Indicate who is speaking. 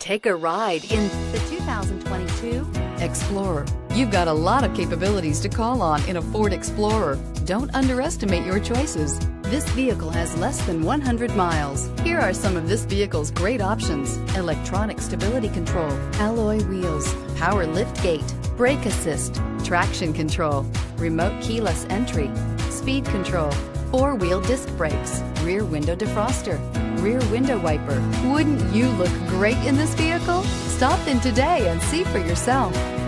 Speaker 1: Take a ride in the 2022 Explorer.
Speaker 2: You've got a lot of capabilities to call on in a Ford Explorer. Don't underestimate your choices.
Speaker 1: This vehicle has less than 100 miles.
Speaker 2: Here are some of this vehicle's great options:
Speaker 1: Electronic stability control, alloy wheels,
Speaker 2: power lift gate,
Speaker 1: brake assist,
Speaker 2: traction control,
Speaker 1: remote keyless entry, speed control, four-wheel disc brakes, rear window defroster, rear window wiper.
Speaker 2: Wouldn't you look great in this vehicle? Stop in today and see for yourself.